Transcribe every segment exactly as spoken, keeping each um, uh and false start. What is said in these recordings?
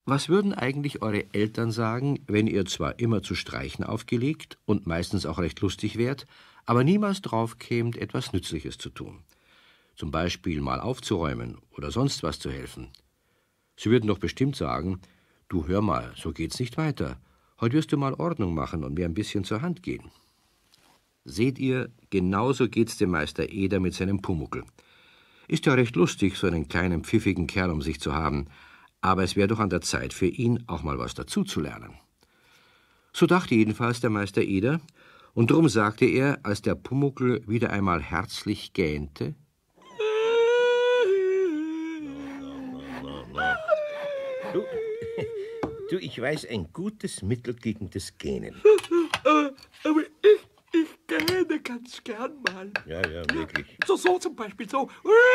Was würden eigentlich eure Eltern sagen, wenn ihr zwar immer zu streichen aufgelegt und meistens auch recht lustig wärt, aber niemals drauf kämt, etwas Nützliches zu tun? Zum Beispiel mal aufzuräumen oder sonst was zu helfen. Sie würden doch bestimmt sagen, du hör mal, so geht's nicht weiter. Heute wirst du mal Ordnung machen und mir ein bisschen zur Hand gehen. Seht ihr, genauso geht's dem Meister Eder mit seinem Pumuckl. Ist ja recht lustig, so einen kleinen pfiffigen Kerl um sich zu haben, aber es wäre doch an der Zeit für ihn, auch mal was dazuzulernen. So dachte jedenfalls der Meister Eder, und drum sagte er, als der Pumuckl wieder einmal herzlich gähnte: Du, du, ich weiß ein gutes Mittel gegen das Gähnen. Aber ich, ich gähne ganz gern mal. Ja, ja, wirklich. So, so zum Beispiel, so.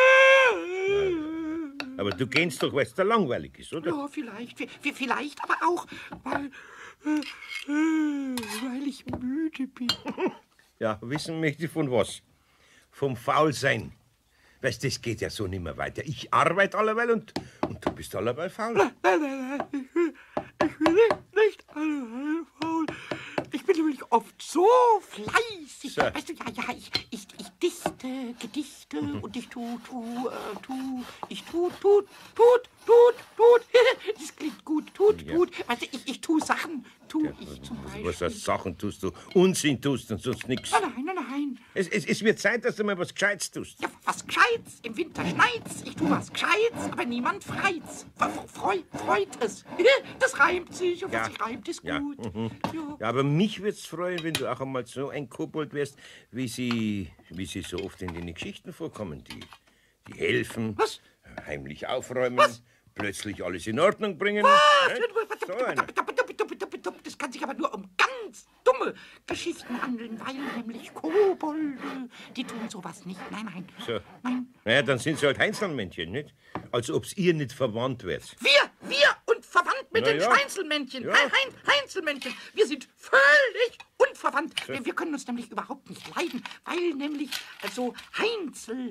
Aber du gähnst doch, weil es da langweilig ist, oder? Ja, vielleicht, v- vielleicht, aber auch, weil, äh, äh, weil ich müde bin. Ja, wissen möchte ich von was? Vom Faulsein. Weißt, das geht ja so nicht mehr weiter. Ich arbeite allerweil und, und du bist allerweil faul. Nein, nein, nein, ich will, ich will nicht, nicht alle faul. Ich bin nämlich oft so fleißig. So. Weißt du, ja, ja, ich, ich, ich dichte Gedichte und ich tu, tu, äh, tu, ich tu, tut, tut, tut, tut. Das klingt gut, tut, Ja. tut. Weißt du, ich, ich tu Sachen, tu Ja, ich zum was, Beispiel. was für Sachen tust du? Unsinn tust und sonst nichts. Nein, nein, nein, nein. Es, es, es wird Zeit, dass du mal was Gescheites tust. Ja, was Gescheites. Im Winter schneit's. Ich tu was Gescheites, aber niemand freut's. F- Freu, freut es. Das reimt sich und Ja. was sich reimt, ist Ja, gut. mhm. Ja. Ja, aber mich würd's freuen, wenn du auch einmal so ein Kobold wärst, wie sie, wie sie so oft in den Geschichten vorkommen. Die, die helfen, Was? heimlich aufräumen, Was? plötzlich alles in Ordnung bringen. Was? Ne? So einer. Das kann sich aber nur um ganz dumme Geschichten handeln, weil nämlich Kobolde, die tun sowas nicht. Nein, nein. So. Nein. Naja, dann sind sie halt Heinzelmännchen, nicht? Als ob's ihr nicht verwandt wärt. Wir, wir und verwandt mit Na den ja. Heinzelmännchen. Ja. Hein, Hein, Heinzelmännchen. Wir sind völlig unverwandt. Wir, wir können uns nämlich überhaupt nicht leiden, weil nämlich, also Heinzel,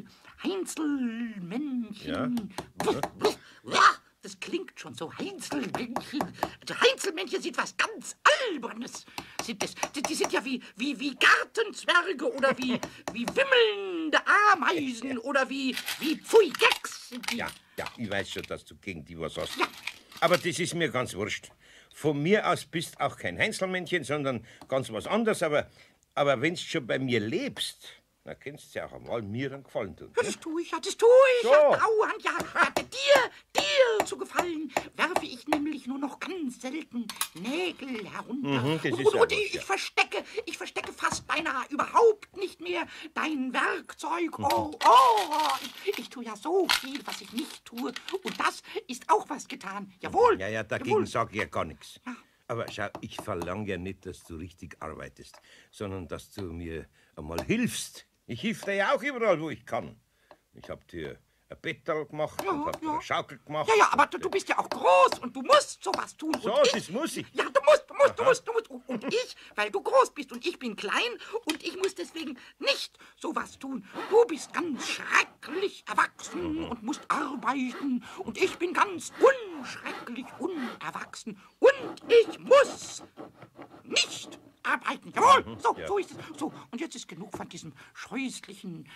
Heinzelmännchen. Buh, buh, ja, das klingt schon so, Heinzelmännchen. Also Heinzelmännchen sind was ganz Albernes. Sind das. Die, die sind ja wie, wie, wie Gartenzwerge oder wie, wie wimmelnde Ameisen oder wie, wie Pfui-Gecks sind die. Ja, ja, ich weiß schon, dass du gegen die was hast. Ja. Aber das ist mir ganz wurscht. Von mir aus bist auch kein Heinzelmännchen, sondern ganz was anderes. Aber, aber wenn du schon bei mir lebst, dann kannst du ja auch einmal mir einen Gefallen tun. Ja, das tue ich, ja, das tue ich, So. ja, dauernd, ja, ja, dir, dir zu gefallen, werfe ich nämlich nur noch ganz selten Nägel herunter. Mhm, das und ist und, ja und was, ich, ja. ich verstecke, ich verstecke fast beinahe überhaupt nicht mehr dein Werkzeug. Oh, oh, ich, ich tue ja so viel, was ich nicht tue, und das ist auch was getan. Jawohl. Ja, ja, dagegen jawohl. sage ich ja gar nichts. Ja. Aber schau, ich verlange ja nicht, dass du richtig arbeitest, sondern dass du mir einmal hilfst. Ich hilf dir ja auch überall, wo ich kann. Ich hab dir ein Bettel gemacht Ja, und hab dir ja. eine Schaukel gemacht. Ja, ja, aber du, du bist ja auch groß und du musst sowas tun. So, und ich, das muss ich. Ja, du musst, du musst, du Aha. musst, du musst. Und ich, weil du groß bist und ich bin klein und ich muss deswegen nicht sowas tun. Du bist ganz schrecklich erwachsen und musst arbeiten und ich bin ganz unschrecklich unerwachsen und ich muss nicht arbeiten. Jawohl, so, ja. so ist es. So, und jetzt ist genug von diesem scheußlichen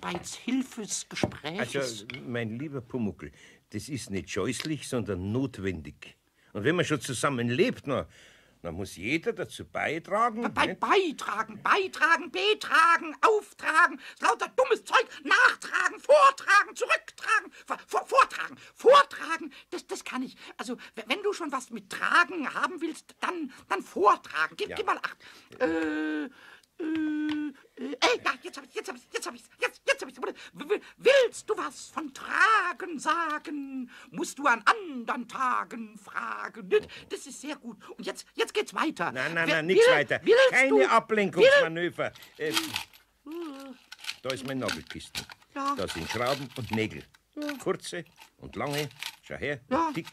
Arbeitshilfesgespräch. Also, mein lieber Pumuckl, das ist nicht scheußlich, sondern notwendig. Und wenn man schon zusammen lebt, na, dann muss jeder dazu beitragen. Bei, nicht? beitragen, beitragen, betragen, auftragen, lauter dummes Zeug, nachtragen, vortragen, zurücktragen, vor, vor, vortragen, vortragen, das, das kann ich. Also, w- wenn du schon was mit Tragen haben willst, dann, dann vortragen. Gib, Ja. gib mal acht. Äh, äh, äh, ey, ja, jetzt hab ich's, jetzt hab ich's, jetzt hab ich's, jetzt, jetzt hab ich's. W- w- Willst du was von Tragen sagen, musst du an anderen Tagen fragen. Das ist sehr gut. Und jetzt, jetzt geht's weiter. Nein, nein, Will- nein, nichts will- weiter. willst Keine du- Ablenkungsmanöver. Äh, da ist mein Nagelkisten. Ja. Da sind Schrauben und Nägel. Kurze und lange, schau her, Ja. und dicke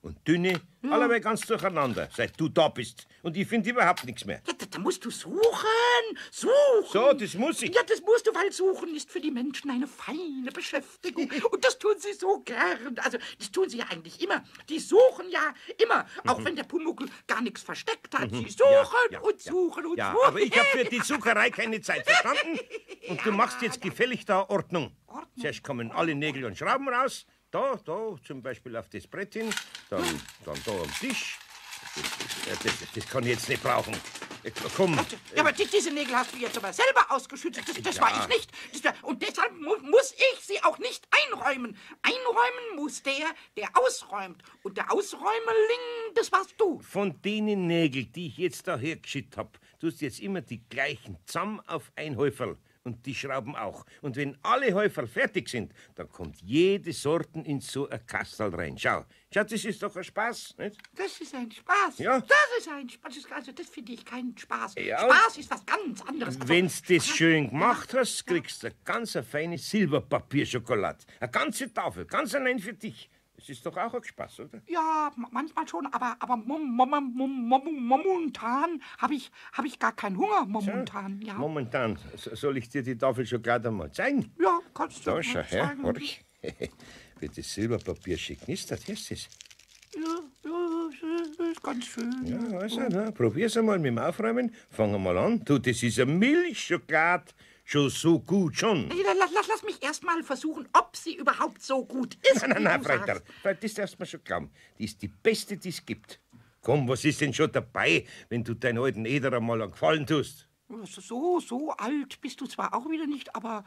und dünne, ja. Allerweil ganz durcheinander, seit du da bist. Und ich finde überhaupt nichts mehr. Ja, da, da musst du suchen, suchen. So, das muss ich. Ja, das musst du, weil Suchen ist für die Menschen eine feine Beschäftigung. Und das tun sie so gern. Also, das tun sie ja eigentlich immer. Die suchen ja immer, auch mhm. wenn der Pumuckl gar nichts versteckt hat. Sie suchen ja, ja, und suchen ja. und ja, suchen. Aber ich habe für die Sucherei keine Zeit, verstanden? Und ja, du machst jetzt gefällig da Ordnung. Ordnung. Zuerst kommen alle Nägel und Schrauben raus. Da, da, zum Beispiel auf das Brett hin, dann, dann da am Tisch. Das, das, das kann ich jetzt nicht brauchen. Komm. Ja, aber die, diese Nägel hast du jetzt aber selber ausgeschüttet. Das, das ja. war ich nicht. Das war, und deshalb mu muss ich sie auch nicht einräumen. Einräumen muss der, der ausräumt. Und der Ausräumerling, das warst du. Von denen Nägeln, die ich jetzt da hergeschickt hab, tust du jetzt immer die gleichen zusammen auf ein Häuferl. Und die Schrauben auch. Und wenn alle Häuferl fertig sind, dann kommt jede Sorten in so ein Kastel rein. Schau, schau, das ist doch ein Spaß, nicht? Das ist ein Spaß. Ja. Das ist ein Spaß. Also, das finde ich keinen Spaß. Ja. Spaß ist was ganz anderes. Also, wenn's das schön gemacht hast, kriegst du eine ganz feine Silberpapierschokolade. Eine ganze Tafel, ganz allein für dich. Das ist doch auch ein Spaß, oder? Ja, manchmal schon, aber, aber mom, mom, mom, mom, momentan habe ich, hab ich gar keinen Hunger. Momentan, ja. Momentan. Soll ich dir die Tafel schon gleich einmal zeigen? Ja, kannst du da, schau her, horch. Wie das Silberpapier schick knistert, hörst du das? Ja, ja, das ist ganz schön. Ja, also, na, probier's einmal mit dem Aufräumen. Fangen wir mal an. Du, das ist eine Milchschokolade. Schon so gut, schon. Lass, lass, lass mich erst mal versuchen, ob sie überhaupt so gut ist. Nein, nein, nein, Freitag. Das darfst du mir schon glauben. Die ist die beste, die es gibt. Komm, was ist denn schon dabei, wenn du deinen alten Eder einmal einen Gefallen tust? So, so alt bist du zwar auch wieder nicht, aber...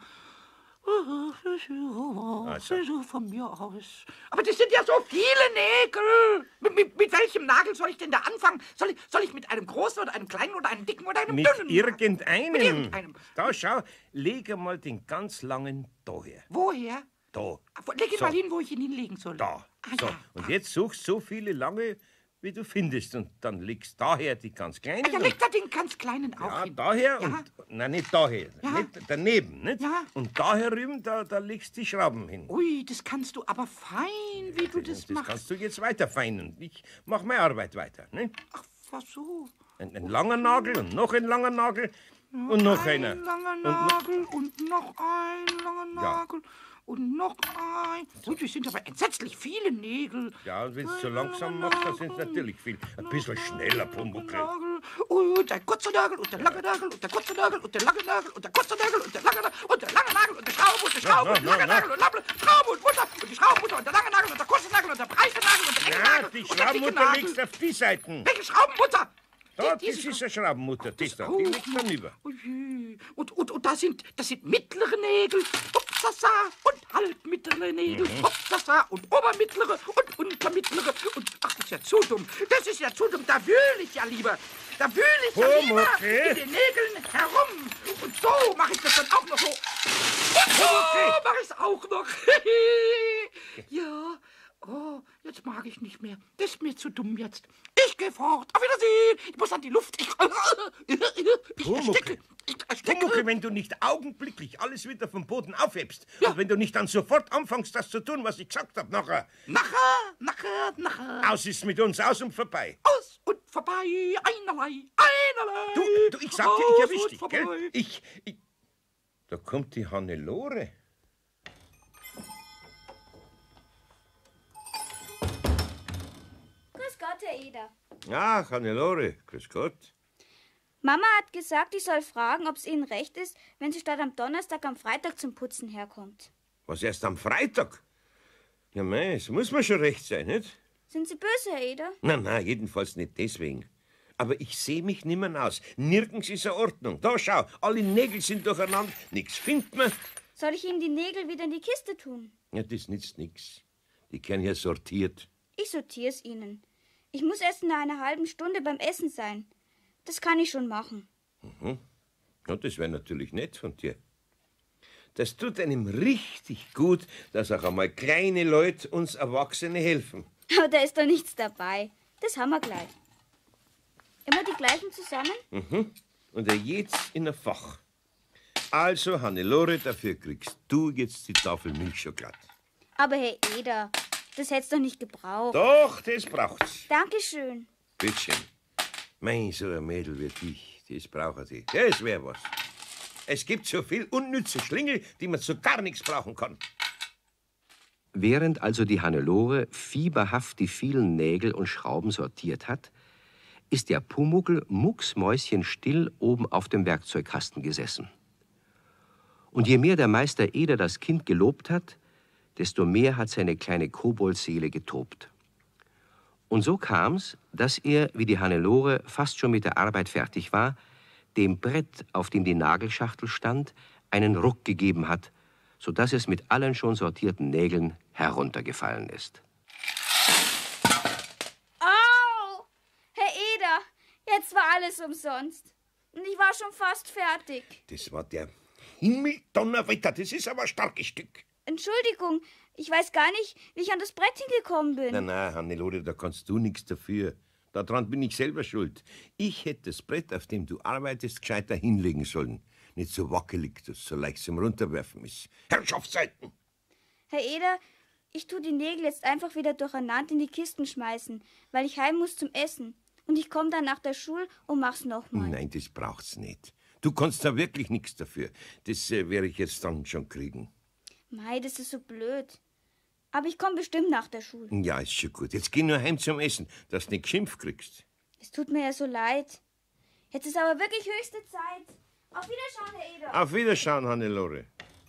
Also. Von mir aus. Aber das sind ja so viele Nägel. Mit, mit, mit welchem Nagel soll ich denn da anfangen? Soll ich, soll ich mit einem großen oder einem kleinen oder einem dicken oder einem mit dünnen? Irgendeinem. Mit irgendeinem. Da, schau, leg mal den ganz langen daher. Woher? Da. Leg ihn so. mal hin, wo ich ihn hinlegen soll. Da. Ah, so. Ja, und da. jetzt suchst so viele lange, wie du findest. Und dann legst daher die ganz kleinen. Ah, ja, leg da den ganz kleinen auch ja, hin. daher ja. und... Nein, nicht daher. Ja. Nicht daneben, nicht? Ja. Und da herüben, da, da legst du die Schrauben hin. Ui, das kannst du aber fein, wie du das, das machst. Das kannst du jetzt weiter feinen. Ich mach meine Arbeit weiter, nicht? Ach, was so? Ein, ein langer Nagel und noch ein langer Nagel ja, und noch ein einer. Ein langer Nagel und noch, und noch ein langer Nagel. Ja. Und noch ein. Und es sind aber entsetzlich viele Nägel. Ja, und wenn es so langsam macht, dann sind es natürlich viel. Ein bisschen schneller, Pumuckl. Und ein kurzer Nagel und der lange Nagel und der kurze Nagel und der lange Nagel und der kurze Nagel und der lange Nagel und der lange Nagel und der Schraube und der Schraube und der lange Nagel und der Schraube und Mutter und die Schraubenmutter und der lange Nagel und der kurze Nagel und der breite Nagel und der enge Nagel. Ja, die Schraubenmutter legst auf die Seiten. Welche Schraubenmutter? Da, das ist eine Schraubenmutter, das da, die liegt dann über. Und, und, und da sind, das sind mittlere Nägel, Upsasa, und halbmittlere Nägel, mhm. Upsasa, und obermittlere und untermittlere. Und ach, das ist ja zu dumm, das ist ja zu dumm, da wühle ich ja lieber. Da wühle ich ja oh, lieber okay. in den Nägeln herum. Und so mache ich das dann auch noch so. Und so okay. mache ich es auch noch. Ja. Oh, jetzt mag ich nicht mehr. Das ist mir zu dumm jetzt. Ich gehe fort. Auf Wiedersehen. Ich muss an die Luft. Ich, ich ersticke. Ich ersticke. Pumuckl, wenn du nicht augenblicklich alles wieder vom Boden aufhebst ja. und wenn du nicht dann sofort anfängst, das zu tun, was ich gesagt habe, nachher... Nachher, nachher, nachher. Aus ist mit uns, aus und vorbei. Aus und vorbei, einerlei, einerlei. Du, du ich sag dir, ich erwisch dich, gell? Ich, ich... Da kommt die Hannelore. Grüß Gott, Herr Eder. Ach, Hannelore, grüß Gott. Mama hat gesagt, ich soll fragen, ob es Ihnen recht ist, wenn sie statt am Donnerstag am Freitag zum Putzen herkommt. Was, erst am Freitag? Ja, mei, es muss mir schon recht sein, nicht? Sind Sie böse, Herr Eder? Nein, nein, jedenfalls nicht deswegen. Aber ich sehe mich nimmer aus. Nirgends ist eine Ordnung. Da, schau, alle Nägel sind durcheinander, nichts findet man. Soll ich Ihnen die Nägel wieder in die Kiste tun? Ja, das nützt nix. Die werden ja sortiert. Ich sortiere es Ihnen. Ich muss erst in einer halben Stunde beim Essen sein. Das kann ich schon machen. Mhm. Ja, das wäre natürlich nett von dir. Das tut einem richtig gut, dass auch einmal kleine Leute uns Erwachsene helfen. Aber da ist doch nichts dabei. Das haben wir gleich. Immer die gleichen zusammen? Mhm. Und er jetzt in ein Fach. Also, Hannelore, dafür kriegst du jetzt die Tafel Milchschokolade. Aber Herr Eder, Das hätt's doch nicht gebraucht. Doch, das braucht's. Dankeschön. Bittchen. Mein, so ein Mädel wie dich, das braucht sie. Das wär was. Es gibt so viel unnütze Schlingel, die man zu gar nichts brauchen kann. Während also die Hannelore fieberhaft die vielen Nägel und Schrauben sortiert hat, ist der Pumuckl mucksmäuschenstill oben auf dem Werkzeugkasten gesessen. Und je mehr der Meister Eder das Kind gelobt hat, desto mehr hat seine kleine Koboldseele getobt. Und so kam's, dass er, wie die Hannelore fast schon mit der Arbeit fertig war, dem Brett, auf dem die Nagelschachtel stand, einen Ruck gegeben hat, so dass es mit allen schon sortierten Nägeln heruntergefallen ist. Au! Herr Eder, jetzt war alles umsonst. Und ich war schon fast fertig. Das war der Himmeldonnerwetter, das ist aber ein starkes Stück. Entschuldigung, ich weiß gar nicht, wie ich an das Brett hingekommen bin. Na, na, Hannelore, da kannst du nichts dafür. Daran bin ich selber schuld. Ich hätte das Brett, auf dem du arbeitest, gescheiter hinlegen sollen. Nicht so wackelig, dass so leicht zum Runterwerfen ist. Herrschaftszeiten! Herr Eder, ich tu die Nägel jetzt einfach wieder durcheinander in die Kisten schmeißen, weil ich heim muss zum Essen. Und ich komme dann nach der Schule und mach's nochmal. Nein, das braucht's nicht. Du kannst da wirklich nichts dafür. Das äh, werde ich jetzt dann schon kriegen. Mei, das ist so blöd. Aber ich komme bestimmt nach der Schule. Ja, ist schon gut. Jetzt geh nur heim zum Essen, dass du nicht geschimpft kriegst. Es tut mir ja so leid. Jetzt ist aber wirklich höchste Zeit. Auf Wiederschauen, Herr Eder. Auf Wiederschauen, Hannelore.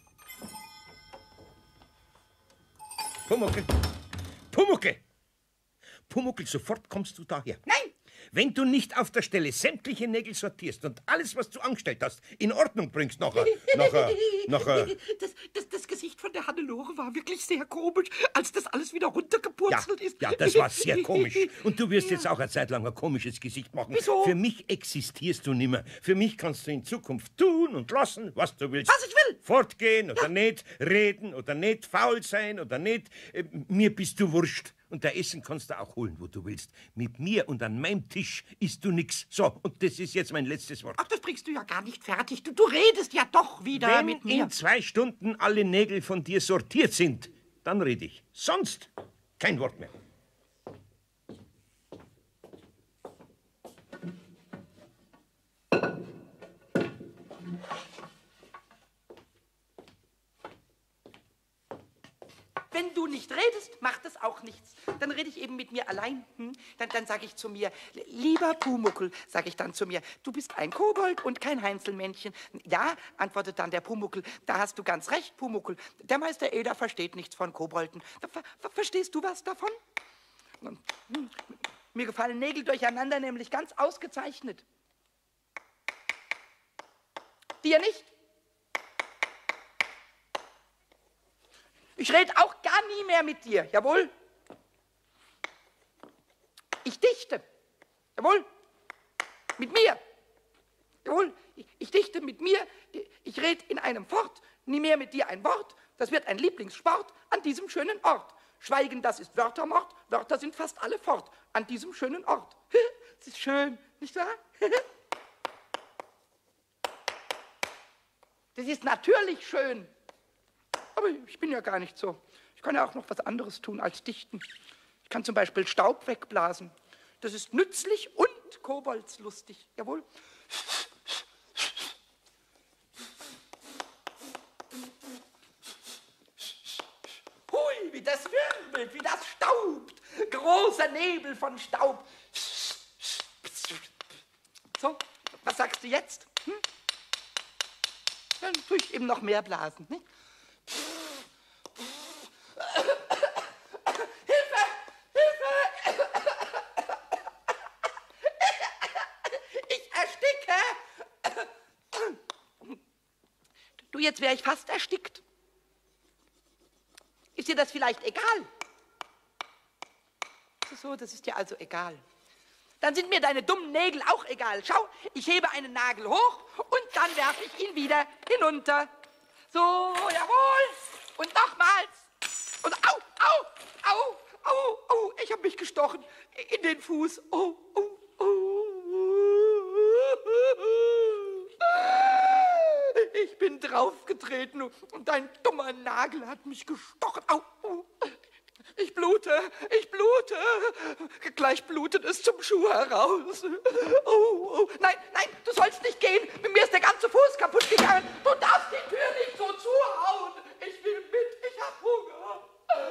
Pumuckl! Pumuckl! Pumuckl, sofort kommst du daher. Nein! Wenn du nicht auf der Stelle sämtliche Nägel sortierst und alles, was du angestellt hast, in Ordnung bringst, nachher, nachher, nachher... Das, das, das Gesicht von der Hannelore war wirklich sehr komisch, als das alles wieder runtergepurzelt ja, ist. Ja, das war sehr komisch. Und du wirst ja. jetzt auch eine Zeit lang ein komisches Gesicht machen. Wieso? Für mich existierst du nimmer. Für mich kannst du in Zukunft tun und lassen, was du willst. Was ich will. Fortgehen oder ja. nicht, reden oder nicht, faul sein oder nicht. Äh, mir bist du wurscht. Und dein Essen kannst du auch holen, wo du willst. Mit mir und an meinem Tisch isst du nix. So, und das ist jetzt mein letztes Wort. Ach, das bringst du ja gar nicht fertig. Du, du redest ja doch wieder Wenn mit mir. in zwei Stunden alle Nägel von dir sortiert sind, dann rede ich. Sonst kein Wort mehr. Wenn du nicht redest, macht das auch nichts. Dann rede ich eben mit mir allein. Hm? Dann, dann sage ich zu mir, lieber Pumuckl, sage ich dann zu mir, du bist ein Kobold und kein Heinzelmännchen. Ja, antwortet dann der Pumuckl, da hast du ganz recht, Pumuckl. Der Meister Eder versteht nichts von Kobolden. Ver ver verstehst du was davon? Hm. Mir gefallen Nägel durcheinander nämlich ganz ausgezeichnet. Dir nicht? Ich rede auch gar nie mehr mit dir, jawohl? Ich dichte, jawohl? Mit mir, jawohl? Ich, ich dichte mit mir, ich rede in einem Fort, nie mehr mit dir ein Wort. Das wird ein Lieblingssport an diesem schönen Ort. Schweigen, das ist Wörtermord, Wörter sind fast alle fort an diesem schönen Ort. Es ist schön, nicht wahr? Das ist natürlich schön. Aber ich bin ja gar nicht so. Ich kann ja auch noch was anderes tun als dichten. Ich kann zum Beispiel Staub wegblasen. Das ist nützlich und koboldslustig. Jawohl. Hui, wie das wirbelt, wie das staubt. Großer Nebel von Staub. So, was sagst du jetzt? Hm? Dann tue ich eben noch mehr blasen. Nicht? Hilfe! Hilfe! Ich ersticke! Du, jetzt wäre ich fast erstickt. Ist dir das vielleicht egal? So, das ist dir also egal. Dann sind mir deine dummen Nägel auch egal. Schau, ich hebe einen Nagel hoch und dann werfe ich ihn wieder hinunter. So, jawohl. Und nochmals. Und au, au, au, au, au. Ich habe mich gestochen in den Fuß. Oh, oh, oh. Ich bin draufgetreten und dein dummer Nagel hat mich gestochen. Au, au. Ich blute, ich blute. Gleich blutet es zum Schuh heraus. Oh, oh. Nein, nein, du sollst nicht gehen. Mir ist der ganze Fuß kaputt gegangen. Du darfst die Tür nicht so zuhauen. Ich will mit, ich hab Hunger.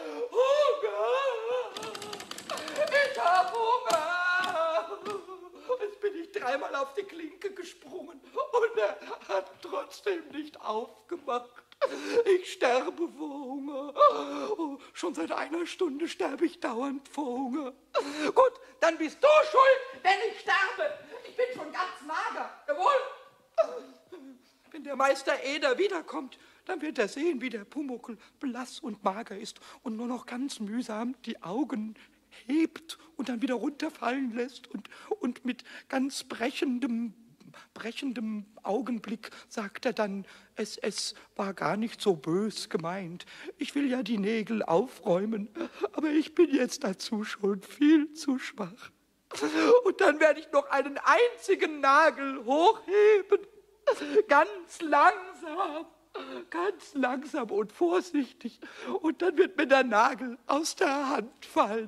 Hunger. Ich hab Hunger. Jetzt bin ich dreimal auf die Klinke gesprungen und er hat trotzdem nicht aufgemacht. Ich sterbe vor Hunger. Oh, schon seit einer Stunde sterbe ich dauernd vor Hunger. Gut, dann bist du schuld, wenn ich sterbe. Ich bin schon ganz mager. Jawohl. Wenn der Meister Eder wiederkommt, dann wird er sehen, wie der Pumuckl blass und mager ist und nur noch ganz mühsam die Augen hebt und dann wieder runterfallen lässt und, und mit ganz brechendem brechendem Augenblick sagt er dann, es, es war gar nicht so bös gemeint. Ich will ja die Nägel aufräumen, aber ich bin jetzt dazu schon viel zu schwach. Und dann werde ich noch einen einzigen Nagel hochheben, ganz langsam, ganz langsam und vorsichtig. Und dann wird mir der Nagel aus der Hand fallen.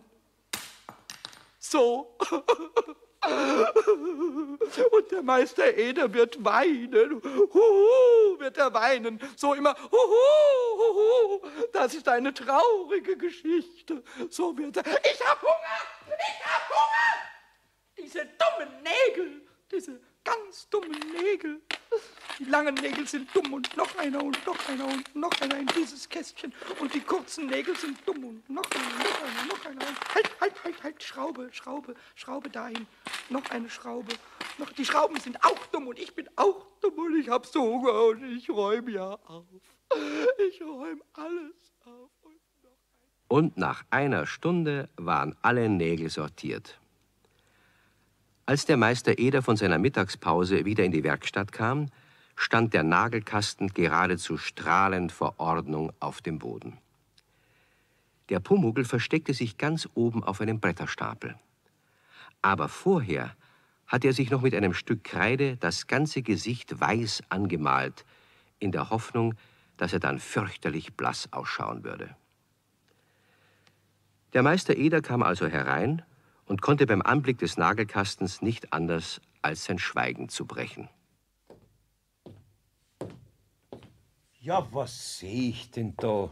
So. Und der Meister Eder wird weinen, huhu, wird er weinen, so immer, huhu, huhu, das ist eine traurige Geschichte, so wird er, ich hab Hunger, ich hab Hunger, diese dummen Nägel, diese ganz dummen Nägel, die langen Nägel sind dumm und noch einer und noch einer und noch einer in dieses Kästchen und die kurzen Nägel sind dumm und noch einer, noch einer, noch einer, halt, halt, halt, halt, Schraube, Schraube, Schraube dahin, noch eine Schraube, noch, die Schrauben sind auch dumm und ich bin auch dumm und ich hab so Hunger und ich räume ja auf, ich räume alles auf. Und, noch ein Und nach einer Stunde waren alle Nägel sortiert. Als der Meister Eder von seiner Mittagspause wieder in die Werkstatt kam, stand der Nagelkasten geradezu strahlend vor Ordnung auf dem Boden. Der Pumuckl versteckte sich ganz oben auf einem Bretterstapel. Aber vorher hatte er sich noch mit einem Stück Kreide das ganze Gesicht weiß angemalt, in der Hoffnung, dass er dann fürchterlich blass ausschauen würde. Der Meister Eder kam also herein und konnte beim Anblick des Nagelkastens nicht anders, als sein Schweigen zu brechen. Ja, was sehe ich denn da?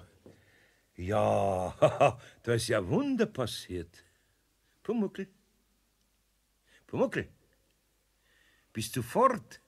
Ja, da ist ja Wunder passiert. Pumuckl, Pumuckl, bist du fort?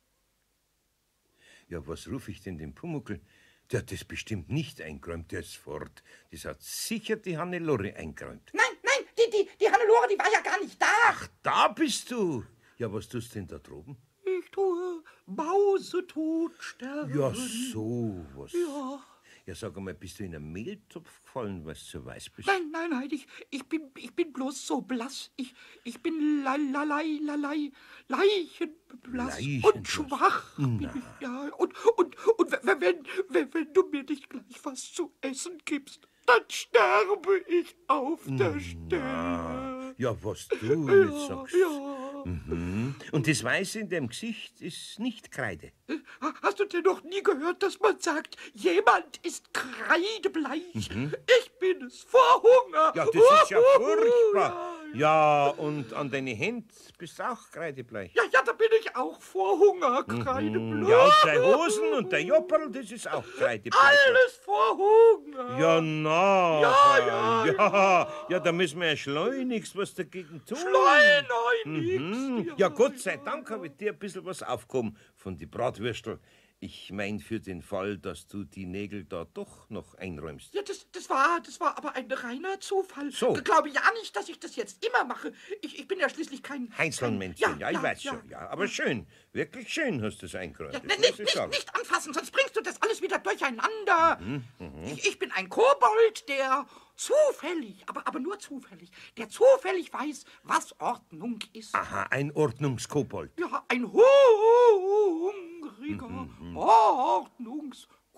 Ja, was rufe ich denn den Pumuckl? Der hat das bestimmt nicht eingeräumt, der ist fort. Das hat sicher die Hannelore eingeräumt. Nein, nein, die, die, die Hannelore, die war ja gar nicht da. Ach, da bist du. Ja, was tust du denn da droben? Ich tue mausetot sterben. Ja, so was. Ja. Ja, sag einmal, bist du in einen Mehltopf gefallen, weil du so weiß bist? Nein, nein, nein, ich, ich, bin, ich bin bloß so blass. Ich, ich bin lalei, lalei, leichenblass Leichenblass. und schwach. Bin Na. ich, ja, und, und, und wenn, wenn, wenn, wenn du mir nicht gleich was zu essen gibst, dann sterbe ich auf der Stelle. Ja, was du jetzt Ja, sagst. ja. Mhm. Und das Weiße in dem Gesicht ist nicht Kreide. Hast du denn noch nie gehört, dass man sagt, jemand ist kreidebleich? Ich bin es vor Hunger. Ja, das ist ja furchtbar. Ja, und an deine Hände bist du auch kreidebleich. Ja, ja, da bin ich auch vor Hunger kreidebleich. Ja, und deine Hosen und der Jopperl, das ist auch kreidebleich. Alles vor Hunger. Ja, na. Ja, ja, ja. Ja, da müssen wir ja schleunigst was dagegen tun. Schleunigst. Mhm. Ja, Gott sei Dank habe ich dir ein bisschen was aufgehoben von die Bratwürstel. Ich mein für den Fall, dass du die Nägel da doch noch einräumst. Ja, das, das, war, das war aber ein reiner Zufall. So. Ich glaube ja nicht, dass ich das jetzt immer mache. Ich, ich bin ja schließlich kein... Heinzelmännchen, ja, Ja, ich ja, weiß ja. schon, ja. Aber schön, wirklich schön hast du es eingeräumt. Ja, das ne, muss nicht, ich nicht, sagen. nicht anfassen, sonst bringst du das alles wieder durcheinander. Mhm, Ich, ich bin ein Kobold, der zufällig, aber, aber nur zufällig, der zufällig weiß, was Ordnung ist. Aha, ein Ordnungskobold. Ja, ein hungriger Ordnungskobold.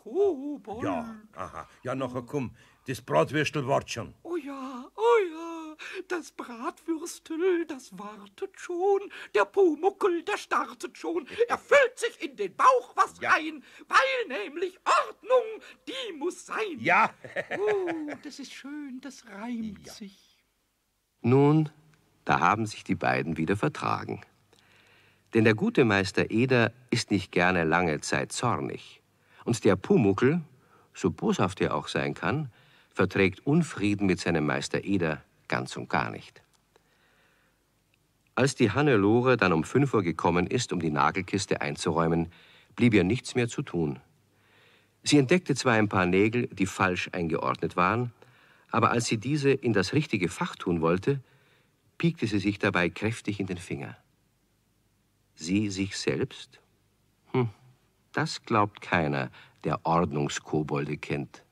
Kobold. Ja, aha. Ja, nachher komm, das Bratwürstel wart schon. Oh ja, oh ja, das Bratwürstel, das wartet schon. Der Pumuckel, der startet schon. Er füllt sich in den Bauch was Ja. rein, weil nämlich Ordnung, die muss sein. Ja. Oh, das ist schön, das reimt Ja. sich. Nun, da haben sich die beiden wieder vertragen. Denn der gute Meister Eder ist nicht gerne lange Zeit zornig. Und der Pumuckel, so boshaft er auch sein kann, verträgt Unfrieden mit seinem Meister Eder ganz und gar nicht. Als die Hannelore dann um fünf Uhr gekommen ist, um die Nagelkiste einzuräumen, blieb ihr nichts mehr zu tun. Sie entdeckte zwar ein paar Nägel, die falsch eingeordnet waren, aber als sie diese in das richtige Fach tun wollte, piekte sie sich dabei kräftig in den Finger. Sie sich selbst? Hm, das glaubt keiner, der Ordnungskobolde kennt.